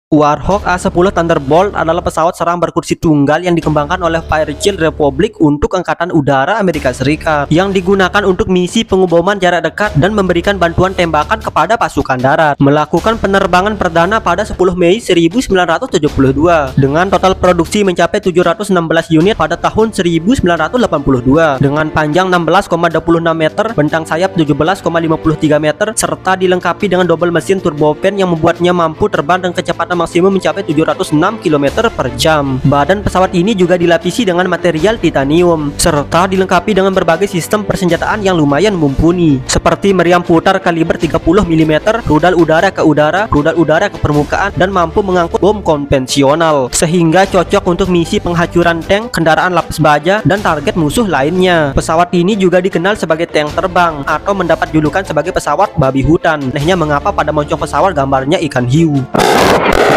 Warhawk A-10 Thunderbolt adalah pesawat serang berkursi tunggal yang dikembangkan oleh Fairchild Republic untuk Angkatan Udara Amerika Serikat, yang digunakan untuk misi pengoboman jarak dekat dan memberikan bantuan tembakan kepada pasukan darat. Melakukan penerbangan perdana pada 10 Mei 1972 dengan total produksi mencapai 716 unit pada tahun 1982 dengan panjang 16,26 meter, bentang sayap 17,53 meter, serta dilengkapi dengan double mesin turbofan yang membuatnya mampu terbang dengan kecepatan maksimum mencapai 706 km per jam. Badan pesawat ini juga dilapisi dengan material titanium serta dilengkapi dengan berbagai sistem persenjataan yang lumayan mumpuni seperti meriam putar kaliber 30 mm, rudal udara ke udara, rudal udara ke permukaan, dan mampu mengangkut bom konvensional sehingga cocok untuk misi penghancuran tank, kendaraan lapis baja, dan target musuh lainnya. Pesawat ini juga dikenal sebagai tank terbang atau mendapat julukan sebagai pesawat babi hutan. Anehnya mengapa pada moncong pesawat gambarnya ikan hiu.